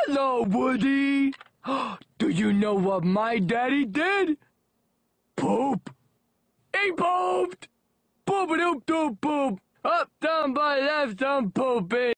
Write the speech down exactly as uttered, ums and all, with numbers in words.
Hello, Woody. Do you know what my daddy did? Poop. He pooped. Poop-a-doop-doop-poop. Up, down, by left, I'm pooping.